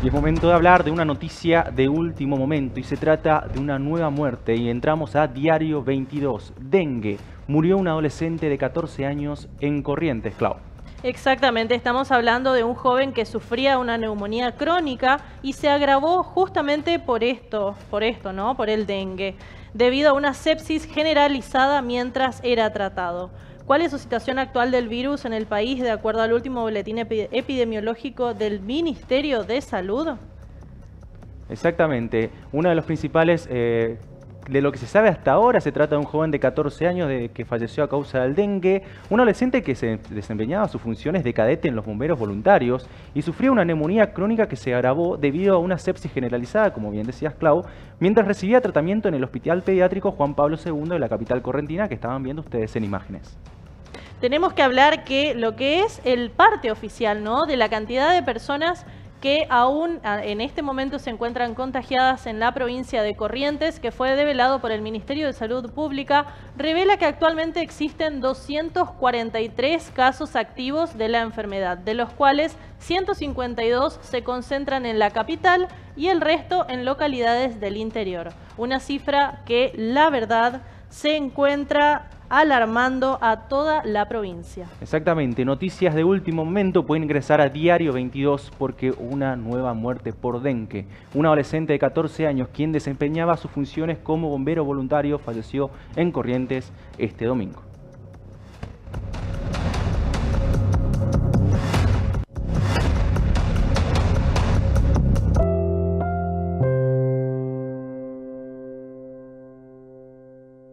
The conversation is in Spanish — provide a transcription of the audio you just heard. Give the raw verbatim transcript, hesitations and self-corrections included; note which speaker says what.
Speaker 1: Y es momento de hablar de una noticia de último momento y se trata de una nueva muerte y entramos a Diario veintidós. Dengue. Murió un adolescente de catorce años en Corrientes, Clau.
Speaker 2: Exactamente, estamos hablando de un joven que sufría una neumonía crónica y se agravó justamente por esto, por esto, ¿no? Por el dengue, debido a una sepsis generalizada mientras era tratado. ¿Cuál es su situación actual del virus en el país de acuerdo al último boletín epidemiológico del Ministerio de Salud?
Speaker 1: Exactamente. Uno de los principales, eh, de lo que se sabe hasta ahora, se trata de un joven de catorce años de, que falleció a causa del dengue, un adolescente que se desempeñaba sus funciones de cadete en los bomberos voluntarios y sufría una neumonía crónica que se agravó debido a una sepsis generalizada, como bien decías, Clau, mientras recibía tratamiento en el Hospital Pediátrico Juan Pablo segundo de la capital correntina, que estaban viendo ustedes en imágenes.
Speaker 2: Tenemos que hablar que lo que es el parte oficial, ¿no?, de la cantidad de personas que aún en este momento se encuentran contagiadas en la provincia de Corrientes, que fue develado por el Ministerio de Salud Pública, revela que actualmente existen doscientos cuarenta y tres casos activos de la enfermedad, de los cuales ciento cincuenta y dos se concentran en la capital y el resto en localidades del interior. Una cifra que, la verdad, se encuentra alarmando a toda la provincia.
Speaker 1: Exactamente, noticias de último momento. Pueden ingresar a Diario veintidós porque una nueva muerte por dengue. Un adolescente de catorce años, quien desempeñaba sus funciones como bombero voluntario, falleció en Corrientes este domingo.